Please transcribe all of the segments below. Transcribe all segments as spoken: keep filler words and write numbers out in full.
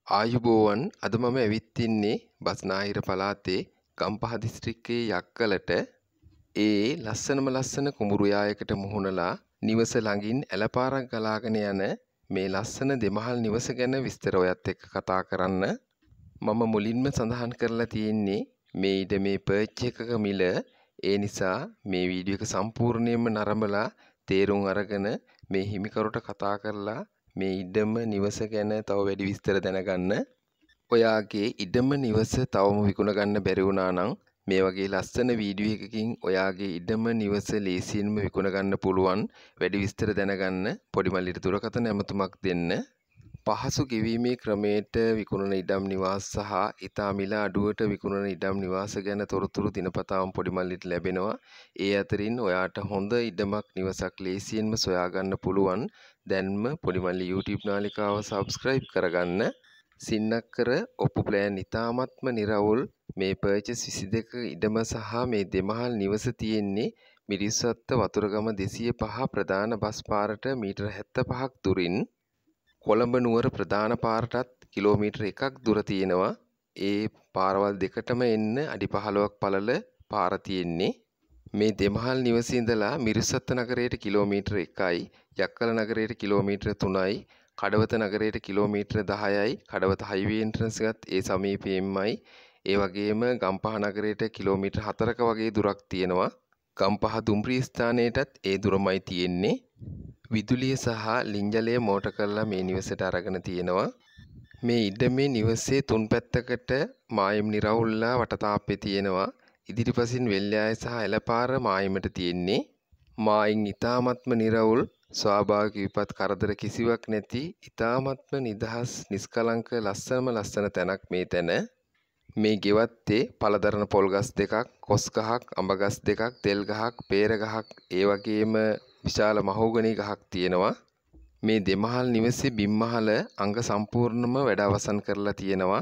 ආයුබෝවන් අද මම ඇවිත් ඉන්නේ බස්නාහිර පළාතේ ගම්පහ දිස්ත්‍රික්කයේ යක්කලට ඒ ලස්සනම ලස්සන කුඹුරු යායකට මුහුණලා නිවස ළඟින් ඇලපාරක් ගලාගෙන යන මේ ලස්සන දෙමහල් නිවස ගැන විස්තර ඔයත් එක්ක කතා කරන්න. මම මුලින්ම සඳහන් කරලා තියෙන්නේ මේ ඉඩමේ පර්ච් එකක මිල. ඒ නිසා මේ වීඩියෝ එක සම්පූර්ණයෙන්ම නරඹලා තේරුම් අරගෙන මේ හිමිකරුට කතා කරලා මේ ඉඩම නිවස ගැන තව වැඩි විස්තර දැනගන්න. ඔයාගේ ඉඩම නිවස තවම විකුණ ගන්න බැරි වුණා නම් මේ වගේ ලස්සන වීඩියෝ එකකින් ඔයාගේ ඉඩම නිවස ලේසියෙන්ම විකුණ ගන්න පුළුවන්. වැඩි විස්තර දැනගන්න පොඩි මල්ලිට දුරකථන ඇමතුමක් දෙන්න. පහසු ගෙවීමේ ක්‍රමයට විකුණන ඉඩම් නිවාස සහ ඉතා මිල අඩුවට විකුණන ඉඩම් නිවාස ගැන තොරතුරු දිනපතාම පොඩි මල්ලිට ලැබෙනවා. ඒ අතරින් ඔයාට හොඳ ඉඩමක් නිවසක් ලේසියෙන්ම සොයා ගන්න පුළුවන්. දැන්ම පොඩි මල්ලි YouTube නාලිකාව subscribe කරගන්න. සින්නක්කර ඔප්පු ප්ලෑන් ඉතාමත්ම නිරවුල්. මේ පර්චස් විසි දෙක ඉඩම සහ මේ දෙමහල් නිවස තියෙන්නේ මිරිස්සත්ත වතුරගම දෙසිය පහ ප්‍රධාන බස් පාරට මීටර හැත්තෑ පහක් දුරින්. කොළඹ නුවර ප්‍රධාන පාරටත් කිලෝමීටර එකක් දුර තියෙනවා. ඒ පාරවල් දෙකටම එන්න අඩි පහළොවක් පළල පාර තියෙන්නේ. මේ දෙමහල් නිවසේ ඉඳලා මිරිස්සත්ත නගරයට කිලෝමීටර එකයි, යක්කල නගරයට කිලෝමීටර තුනයි, කඩවත නගරයට කිලෝමීටර දහයයි. කඩවත හයිවේ එන්ට්‍රන්ස් එකත් ඒ සමීපයෙන්මයි. ඒ වගේම ගම්පහ නගරයට කිලෝමීටර හතරක වගේ දුරක් තියෙනවා. ගම්පහ දුම්රිය ස්ථානයටත් ඒ දුරමයි තියෙන්නේ. විදුලිය සහ ලිංජලය මෝටර් කරලා මේ නිවසට අරගෙන තියෙනවා. මේ ඉඩමේ නිවසේ තුන් පැත්තකට මායිම් නිරවුල්ලා වටතාප්පේ තියෙනවා. ඉදිරිපසින් වෙල්යාය සහ ඇලපාර මායිමට තියෙන්නේ. මායිම් ඉතාමත්ම නිරවුල්, ස්වාභාවික විපත් කරදර කිසිවක් නැති ඉතාමත්ම නිදහස් නිස්කලංක ලස්සනම ලස්සන තැනක් මේ තැන. මේ ගෙවත්තේ පළදරන පොල් ගස් දෙකක්, කොස් ගහක්, අඹ ගස් දෙකක්, තෙල් ගහක්, පේර ගහක්, ඒ වගේම විශාල මහෝගනී ගහක් තියෙනවා. මේ දෙමහල් නිවසේ බිම්මහල අංග සම්පූර්ණම වැඩ අවසන් කරලා තියෙනවා.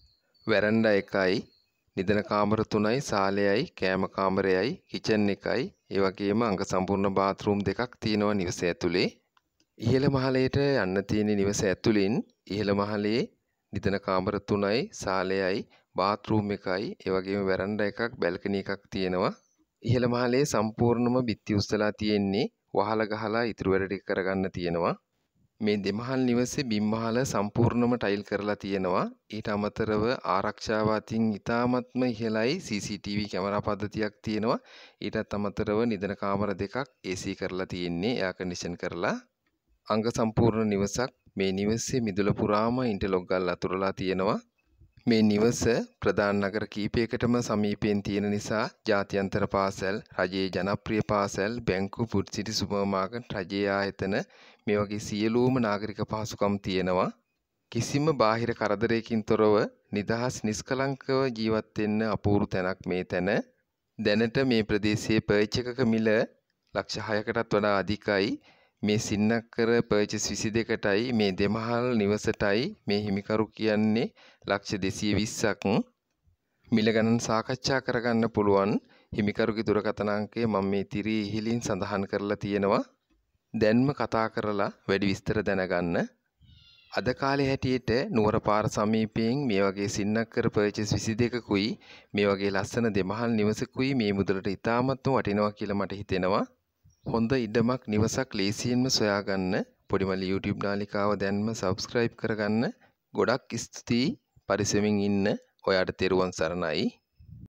වැරන්ඩා එකයි, නිදන කාමර තුනයි, සාලයයි, කෑම කාමරයයි, කිචන් එකයි, ඒ වගේම අංග සම්පූර්ණ බාත්රූම් දෙකක් තියෙනවා නිවස ඇතුලේ. ඉහළ මහලයට යන්න තියෙන නිවස ඇතුලින් ඉහළ මහලේ නිදන කාමර තුනයි, සාලයයි, බාත්රූම් එකයි, ඒ වගේම වැරන්ඩා එකක්, බැල්කනි එකක් තියෙනවා. ඉහළ මහලේ සම්පූර්ණම බිත්ති උස්සලා තියෙන්නේ. වහල ගහලා ඉතුරු වැඩ ටික කරගන්න තියෙනවා. මේ දෙමහල් නිවසේ බිම්මහල සම්පූර්ණම ටයිල් කරලා තියෙනවා. ඊට අමතරව ආරක්ෂාව අතින් ඉතාමත්ම ඉහළයි සී සී ටී වී කැමරා පද්ධතියක් තියෙනවා. ඊටත් අමතරව නිදන කාමර දෙකක් ඒ සී කරලා තියෙන්නේ, එයා කන්ඩිෂන් කරලා. අංග සම්පූර්ණ නිවසක්. මේ නිවසේ මිදුල පුරාම ඉන්ටර්ලොක් ගල් අතුරලා තියෙනවා. මේ නිවස ප්‍රධාන නගර කීපයකටම සමීපයෙන් තියෙන නිසා ජාත්‍යන්තර පාසල්, රජයේ ජනප්‍රිය පාසල්, බැංකු, ෆුඩ් සිටි, සුපර් මාකට්, රජයේ ආයතන මේ වගේ සියලුම නාගරික පහසුකම් තියෙනවා. කිසිම බාහිර කරදරයකින් තොරව නිදහස් නිස්කලංකව ජීවත් වෙන්න අපූර්ව තැනක් මේ තැන. දැනට මේ ප්‍රදේශයේ පර්ච් එකක මිල ලක්ෂ හයකටත් වඩා අධිකයි. මේ සින්නක්කර පර්චස් විසි දෙකටයි මේ දෙමහල් නිවසටයි මේ හිමිකරු කියන්නේ ලක්ෂ දෙසිය විස්සක්. මිල ගණන් සාකච්ඡා කරගන්න පුළුවන්. හිමිකරුගේ දුරකථන අංකය මම මේ තිරේ ඉහළින් සඳහන් කරලා තියෙනවා. දැන්ම කතා කරලා වැඩි විස්තර දැනගන්න. අද කාලේ හැටියට නුවර පාර සමීපයෙන් මේ වගේ සින්නක්කර පර්චස් විසි දෙකකුයි මේ වගේ ලස්සන දෙමහල් නිවසකුයි මේ මුදලට ඉතාමත්ම වටිනවා කියලා මට හිතෙනවා. හොඳ ඉඩමක් නිවසක් ලේසියෙන්ම සොයාගන්න පොඩි මල්ලි YouTube නාලිකාව දැන්ම subscribe කරගන්න. ගොඩක් ස්තුතියි පරිස්සමින් ඉන්න. ඔයාට තෙරුවන් සරණයි.